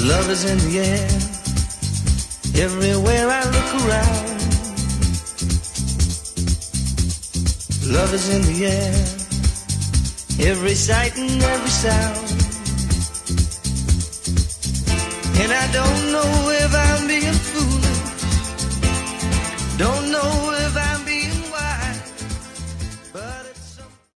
Love is in the air, everywhere I look around. Love is in the air, every sight and every sound. And I don't know if